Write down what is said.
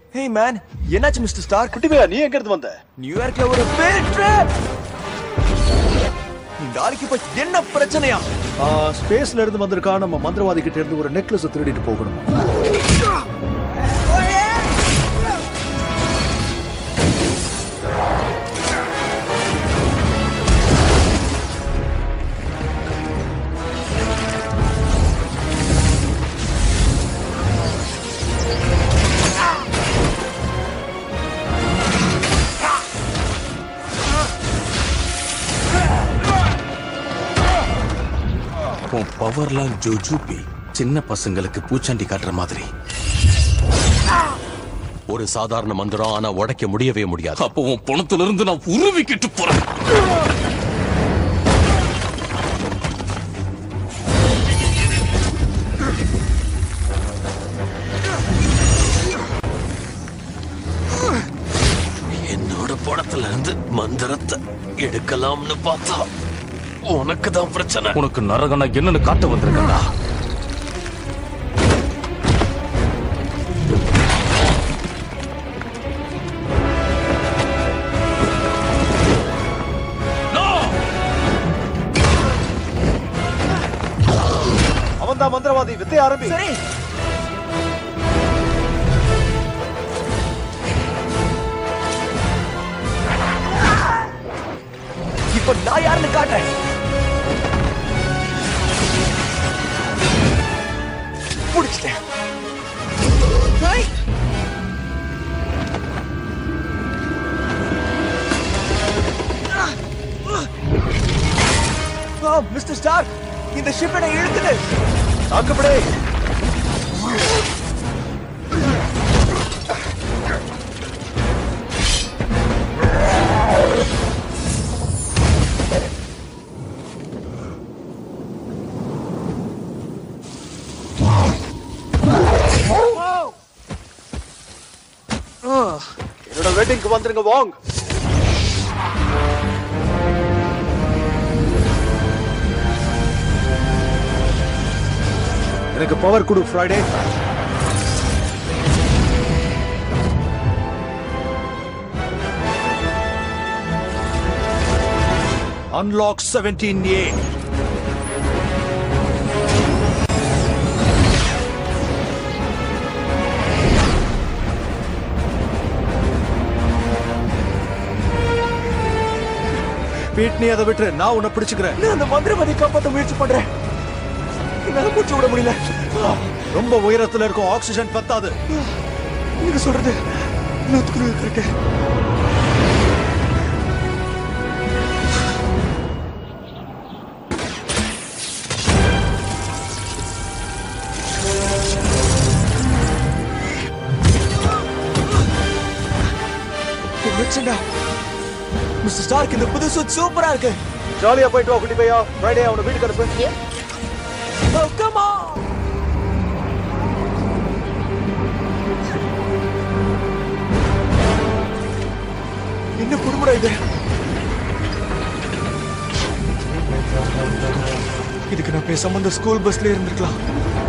Hey man, என்னாச்சு mister Stark? குட்டிபையா நீ எங்க இருந்து வந்த? நியூயார்க்ல ஒரு ஃபீல்ட் ட்ரிப். நாளைக்கு போய் என்ன பிரச்சனையா? ஸ்பேஸ்ல இருந்து வந்திருக்கா, நம்ம மந்திரவாதி கிட்ட இருந்து ஒரு நெக்லஸ் திருடிட்டு போகணும். பவர்லாம் ஜோஜூபி சின்ன பசங்களுக்கு பூச்சாண்டி காட்டுற மாதிரி. ஒரு சாதாரண மந்திரம், ஆனா உடைக்க முடியவே முடியாது. அப்போ உன் பணத்துல இருந்து நான் உருவிக்கிட்டு போறேன். என்னோட பணத்துல இருந்து மந்திரத்தை எடுக்கலாம்னு பார்த்தா உனக்கு தான் பிரச்சனை. உனக்கு நரகனா என்னன்னு காட்ட வந்திருக்கா? அவன் தான் மந்திரவாதி. வித்தை ஆரம்பி. சரி. இப்போ நான் யாருன்னு காட்டுறேன். முடிச்சிட்டேன். மிஸ்டர் ஸ்டார்க், இந்த ஷிப் என்ன இழுக்குது. தாக்கப்படே. என்னோட வெட்டிங்க்கு வந்துருங்க வாங்க. எனக்கு பவர் கொடு ஃப்ரைடே. Unlock 17A. பீட், நீ அதை விட்டுரு, நான் உன்னை பிடிச்சுக்கிறேன். நான் அந்த மந்திரவாதி காப்பாற்ற முயற்சி பண்றேன். என்னால மூச்சு விட முடியல. ரொம்ப உயரத்துல இருக்கும், ஆக்சிஜன் பத்தாது. நீங்க சொல்றது 100% இருக்கு. மிஸ்டர் ஸ்டார்க், இந்த புது சூட் சூப்பரா இருக்கு. ஜாலியா போயிட்டு வா குட்டி பையா. ஃப்ரைடே அவனை வீட்டுக்கு அனுப்பு. Oh, come on! என்ன குடும்படா இது? இதுக்கு நான் பேசாம அந்த ஸ்கூல் பஸ்ல இருந்திருக்கலாம்.